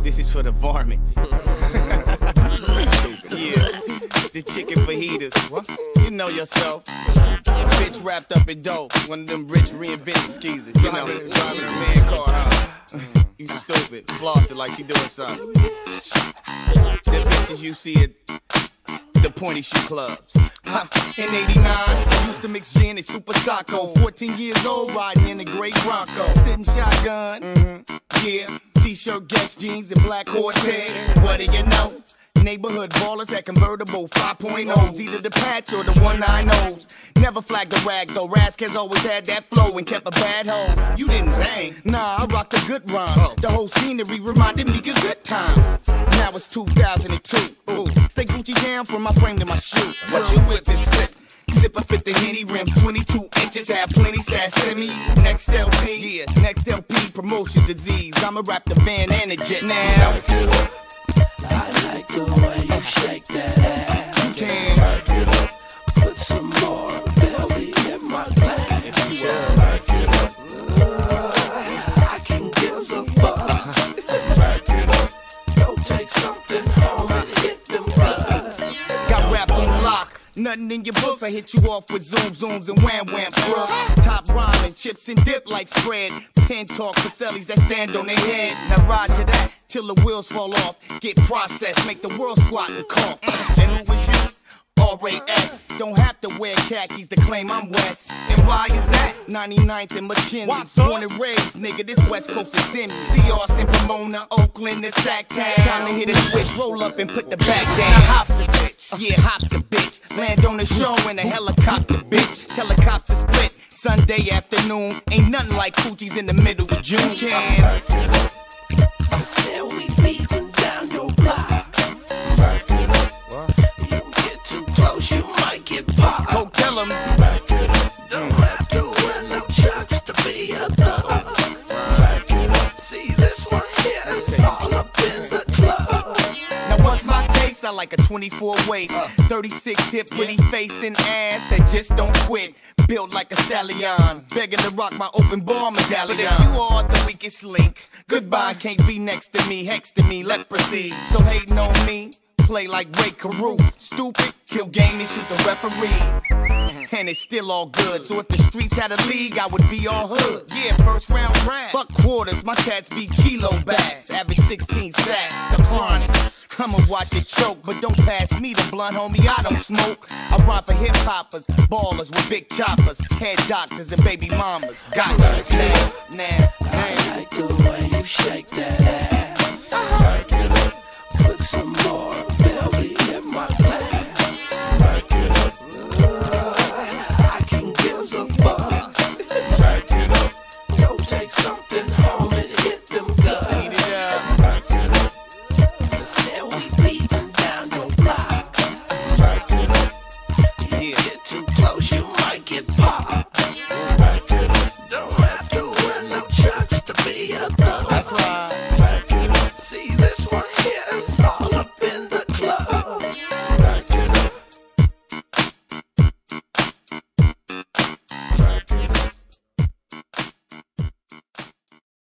This is for the varmints. Yeah, the chicken fajitas. What? You know yourself. Bitch wrapped up in dope. One of them rich reinvented skeezers. You know, driving her man car, huh? You stupid. Floss it like she doing something. The bitches you see at the pointy shoe clubs. In 89, used to mix gin and Super Sacco. 14 years old, riding in a gray Bronco. Sitting shotgun, yeah. T-shirt, Guess jeans, and black Cortez. What do you know? Neighborhood ballers at convertible 5.0s. Either the patch or the 190s. Never flagged a rag though. Rask has always had that flow and kept a bad hoe. You didn't bang. Nah, I rocked a good rhyme. The whole scenery reminded me of good times. Now it's 2002. Ooh. Stay Gucci down from my frame to my shoe. What you whip is sip. Sip a 50 Henny rim, 22 inches, have plenty stash semis. Next LP, yeah, next LP, promotion disease. I'ma rap the van and the jet now. I like the way you shake that ass. You can back it up. Put some more belly in my glass. If you back it up. I can give a fuck. Back it up. Go take something home and hit them guts. got rap on lock. Nothing in your books, I hit you off with zooms and wham scrub. Top rhyming, chips and dip like spread. Pen talk for sellies that stand on their head. Now ride to that till the wheels fall off. Get processed, make the world squat and cough. And who was you? R.A.S. Don't have to wear khakis to claim I'm West. And why is that? 99th and McKinley. Born and raised, nigga, this West Coast is in me. Seahawks and Pomona, Oakland, the Sac Town. Time to hit a switch, roll up and put the back down. Now hop the bitch, yeah, hop the bitch. Land on the show in a helicopter, bitch. Tell the cops to split. Sunday afternoon, ain't nothing like coochies in the middle of June. Can I said we beating down your block. Back it up. You get too close, you might get popped. go tell them. Back it up. Don't have to wear no chucks to be a thug. Back it up. See this one here, it's all up in the club. Now what's my taste? I like a 24 waist, 36 hip, pretty face and ass that just don't quit. Built like a stallion, begging to rock my open bar medallion. But if you are the weakest link, goodbye can't be next to me, hex to me, leprosy. So hating on me, play like Ray Carew. Stupid, kill game and shoot the referee. And it's still all good, so if the streets had a league, I would be all hood. Yeah, first round rap. Fuck quarters, my cats be kilo bags. Average 16 sacks, a chronic. I'ma watch it choke, but don't pass me the blunt, homie, I don't smoke. I rhyme for hip-hoppers, ballers with big choppers, head doctors and baby mamas. Gotcha, now. I like the way you shake that ass.